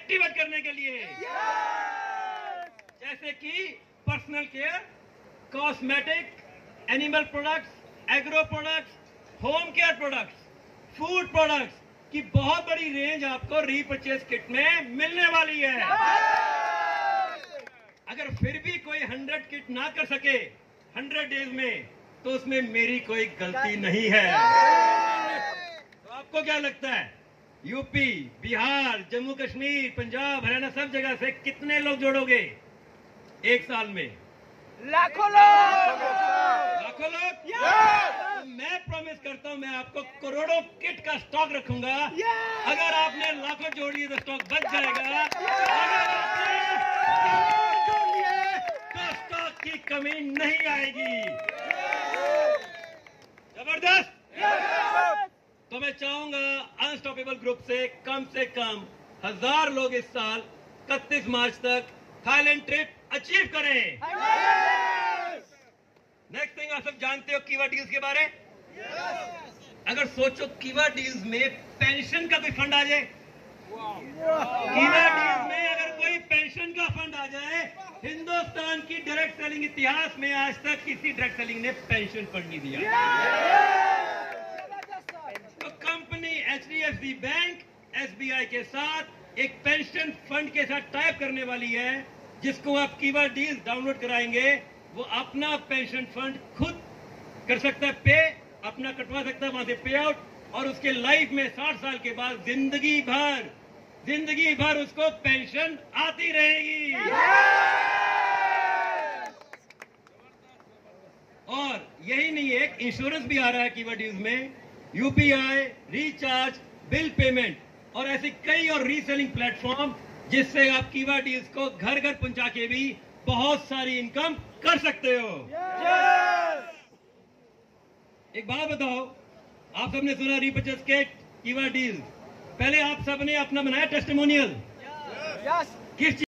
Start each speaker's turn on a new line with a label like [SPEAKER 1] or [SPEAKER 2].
[SPEAKER 1] Activate करने के लिए, जैसे कि personal care, cosmetic, animal products, agro products, home care products, food products की बहुत बड़ी रेंज आपको रीपर्चेज किट में मिलने वाली है। अगर फिर भी कोई 100 किट ना कर सके 100 डेज में, तो उसमें मेरी कोई गलती नहीं है। तो आपको क्या लगता है, यूपी, बिहार, जम्मू कश्मीर, पंजाब, हरियाणा सब जगह से कितने लोग जोड़ोगे एक साल में?
[SPEAKER 2] लाखों लोग।
[SPEAKER 1] लाखों लोग। तो मैं प्रॉमिस करता हूं, मैं आपको करोड़ों किट का स्टॉक रखूंगा। अगर आपने लाखों जोड़ लिए तो स्टॉक बच जाएगा। अगर आपने करोड़ जोड़ लिए तो स्टॉक की कमी नहीं आएगी। जबरदस्त। तो मैं चाहूंगा अनस्टॉपेबल ग्रुप से कम 1000 लोग इस साल 31 मार्च तक थाईलैंड ट्रिप अचीव करें। नेक्स्ट थिंग, आप सब जानते हो कीवा डील्स के बारे। अगर सोचो कीवा डील्स में पेंशन का कोई फंड आ जाए, कीवा डील्स में अगर कोई पेंशन का फंड आ जाए, हिंदुस्तान की डायरेक्ट सेलिंग इतिहास में आज तक किसी डायरेक्ट सेलिंग ने पेंशन फंड नहीं दिया। तो कंपनी HDFC बैंक SBI के साथ एक पेंशन फंड के साथ टाइप करने वाली है, जिसको आप कीवा डील्स डाउनलोड कराएंगे, वो अपना पेंशन फंड खुद कर सकता है पे, अपना कटवा सकता है वहां से पे आउट, और उसके लाइफ में 60 साल के बाद जिंदगी भर उसको पेंशन आती रहेगी। और यही नहीं है, एक इंश्योरेंस भी आ रहा है कीवा डील्स में, UPI, रिचार्ज, बिल पेमेंट और ऐसे कई और रीसेलिंग प्लेटफॉर्म, जिससे आप कीवा डील्स को घर घर पहुंचा के भी बहुत सारी इनकम कर सकते हो। एक बात बताओ, आप सबने सुना रीपर्चेज किट, कीवा डील्स, पहले आप सबने अपना बनाया टेस्टिमोनियल किस